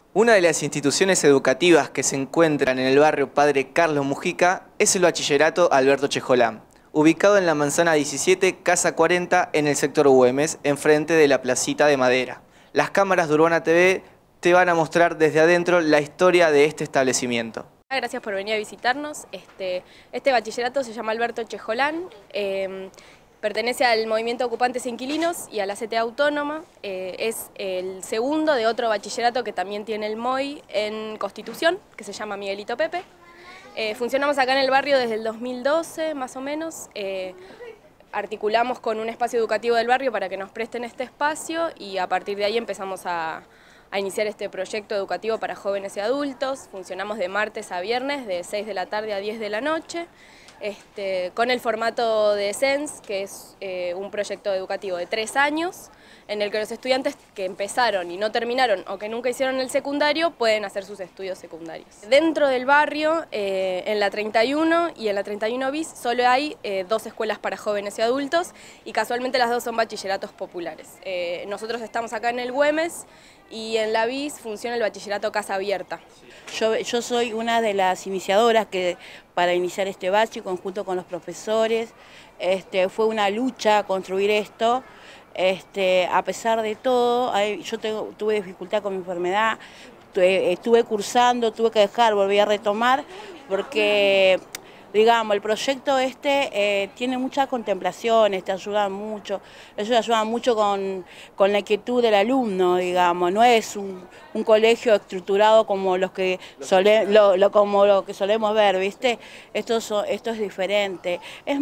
Una de las instituciones educativas que se encuentran en el barrio Padre Carlos Mujica es el Bachillerato Alberto Chejolán, ubicado en la Manzana 17, Casa 40, en el sector Güemes, enfrente de la Placita de Madera. Las cámaras de Urbana TV te van a mostrar desde adentro la historia de este establecimiento. Gracias por venir a visitarnos. Este bachillerato se llama Alberto Chejolán, pertenece al Movimiento Ocupantes e Inquilinos y a la CTA Autónoma. Es el segundo de otro bachillerato que también tiene el MOI en Constitución, que se llama Miguelito Pepe. Funcionamos acá en el barrio desde el 2012, más o menos. Articulamos con un espacio educativo del barrio para que nos presten este espacio y a partir de ahí empezamos a iniciar este proyecto educativo para jóvenes y adultos. Funcionamos de martes a viernes, de 6 de la tarde a 10 de la noche, con el formato de SENS, que es un proyecto educativo de 3 años, en el que los estudiantes que empezaron y no terminaron o que nunca hicieron el secundario pueden hacer sus estudios secundarios. Dentro del barrio, en la 31 y en la 31 bis, solo hay 2 escuelas para jóvenes y adultos y casualmente las dos son bachilleratos populares. Nosotros estamos acá en el Güemes y en la bis funciona el bachillerato Casa Abierta. Yo soy una de las iniciadoras para iniciar este bachi conjunto con los profesores. Fue una lucha construir esto. A pesar de todo, tuve dificultad con mi enfermedad, estuve cursando, tuve que dejar, volví a retomar, porque, digamos, el proyecto tiene muchas contemplaciones, te ayudan mucho, ellos ayudan mucho con la inquietud del alumno, digamos, no es un colegio estructurado como lo que solemos ver, ¿viste? Esto es diferente, es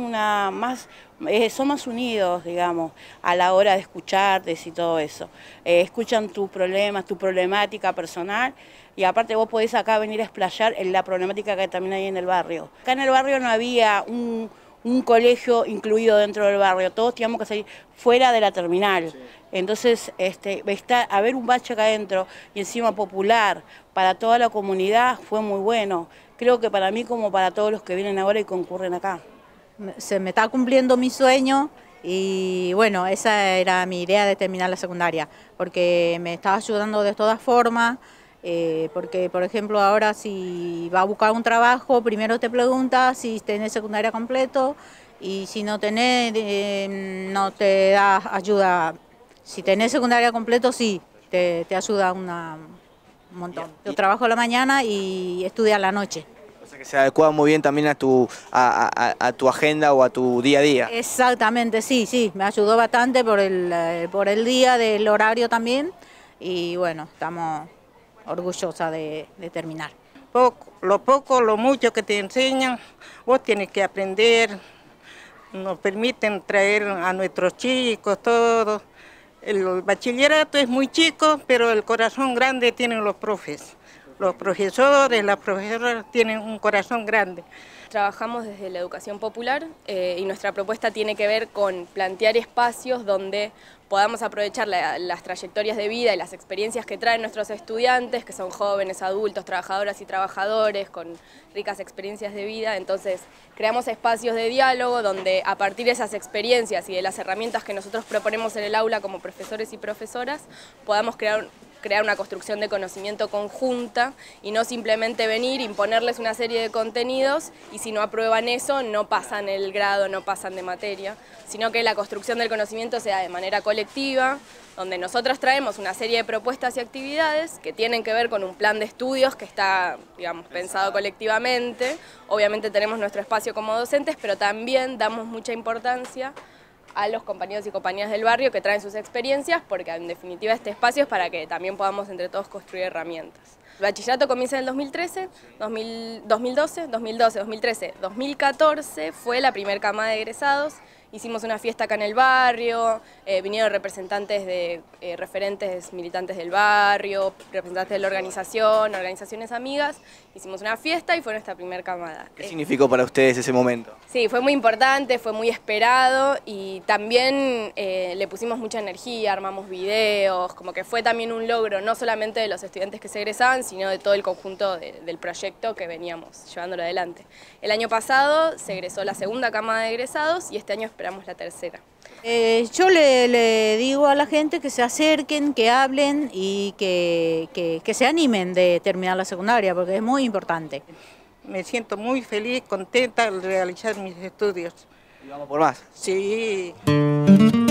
son más unidos, digamos, a la hora de escucharte y todo eso. Escuchan tus problemas, tu problemática personal y aparte vos podés acá venir a explayar en la problemática que también hay en el barrio. Acá en el barrio no había un colegio incluido dentro del barrio, todos teníamos que salir fuera de la terminal. Sí. Entonces, haber un bache acá adentro y encima popular para toda la comunidad fue muy bueno. Creo que para mí como para todos los que vienen ahora y concurren acá. Se me está cumpliendo mi sueño y bueno, esa era mi idea de terminar la secundaria, porque me estaba ayudando de todas formas, porque por ejemplo ahora si va a buscar un trabajo, primero te pregunta si tenés secundaria completo y si no tenés, no te da ayuda. Si tenés secundaria completo sí, te ayuda un montón. Yo trabajo a la mañana y estudio a la noche. O sea que se adecua muy bien también a tu agenda o a tu día a día. Exactamente, sí, me ayudó bastante por el día del horario también y bueno, estamos orgullosas de terminar. Lo mucho que te enseñan, vos tienes que aprender, nos permiten traer a nuestros chicos, todo. El bachillerato es muy chico, pero el corazón grande tienen los profes. Los profesores, las profesoras tienen un corazón grande. Trabajamos desde la educación popular y nuestra propuesta tiene que ver con plantear espacios donde podamos aprovechar las trayectorias de vida y las experiencias que traen nuestros estudiantes, que son jóvenes, adultos, trabajadoras y trabajadores con ricas experiencias de vida. Entonces creamos espacios de diálogo donde a partir de esas experiencias y de las herramientas que nosotros proponemos en el aula como profesores y profesoras podamos crear una construcción de conocimiento conjunta y no simplemente venir, imponerles una serie de contenidos y si no aprueban eso no pasan el grado, no pasan de materia, sino que la construcción del conocimiento sea de manera colectiva, donde nosotros traemos una serie de propuestas y actividades que tienen que ver con un plan de estudios que está, digamos, pensado colectivamente. Obviamente tenemos nuestro espacio como docentes, pero también damos mucha importancia a los compañeros y compañeras del barrio que traen sus experiencias, porque en definitiva este espacio es para que también podamos entre todos construir herramientas. El bachillerato comienza en el 2013, 2012, 2013, 2014 fue la primera camada de egresados. Hicimos una fiesta acá en el barrio, vinieron representantes de referentes militantes del barrio, representantes de la organización, organizaciones amigas. Hicimos una fiesta y fue nuestra primera camada. ¿Qué significó para ustedes ese momento? Sí, fue muy importante, fue muy esperado y también le pusimos mucha energía, armamos videos, como que fue también un logro no solamente de los estudiantes que se egresaban, sino de todo el conjunto del proyecto que veníamos llevándolo adelante. El año pasado se egresó la segunda camada de egresados y este año esperamos la tercera. Yo le digo a la gente que se acerquen, que hablen y que se animen de terminar la secundaria, porque es muy importante. Me siento muy feliz, contenta al realizar mis estudios. Y vamos por más. Sí.